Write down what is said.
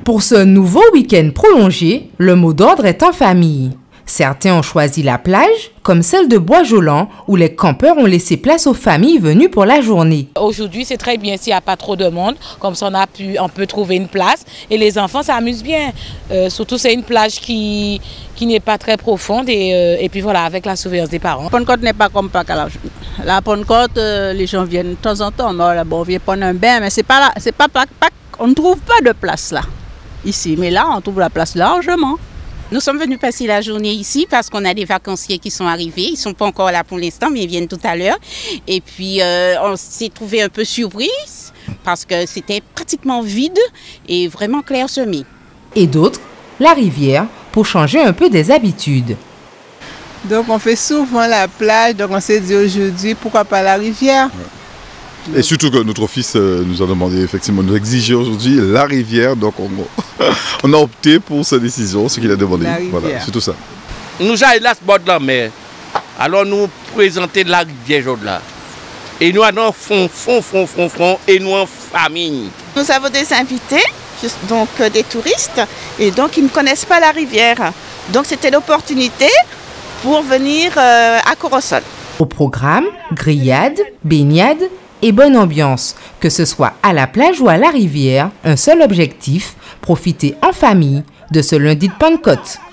Pour ce nouveau week-end prolongé, le mot d'ordre est en famille. Certains ont choisi la plage, comme celle de Bois-Jolant, où les campeurs ont laissé place aux familles venues pour la journée. Aujourd'hui, c'est très bien s'il n'y a pas trop de monde, comme ça on peut trouver une place et les enfants s'amusent bien. Surtout c'est une plage qui n'est pas très profonde et puis voilà, avec la surveillance des parents. Pentecôte n'est pas comme Pâques. La Pentecôte, les gens viennent de temps en temps. Bon, on vient prendre un bain, mais c'est pas Pâques. On ne trouve pas de place là, ici. Mais là, on trouve la place largement. Nous sommes venus passer la journée ici parce qu'on a des vacanciers qui sont arrivés. Ils ne sont pas encore là pour l'instant, mais ils viennent tout à l'heure. Et puis, on s'est trouvé un peu surprise parce que c'était pratiquement vide et vraiment clairsemé. Et d'autres, la rivière, pour changer un peu des habitudes. Donc, on fait souvent la plage, donc on s'est dit aujourd'hui, pourquoi pas la rivière? Ouais. Et surtout que notre fils nous a demandé, effectivement, nous exiger aujourd'hui la rivière. Donc on a opté pour sa décision, ce qu'il a demandé. Voilà, c'est tout ça. Nous allons là, ce bord de la mer. Alors nous présenter la rivière aujourd'hui là. Et nous allons fond, et nous en famille. Nous avons des invités, donc des touristes, et donc ils ne connaissent pas la rivière. Donc c'était l'opportunité pour venir à Corosol. Au programme, grillades, baignades et bonne ambiance, que ce soit à la plage ou à la rivière, un seul objectif, profiter en famille de ce lundi de Pentecôte.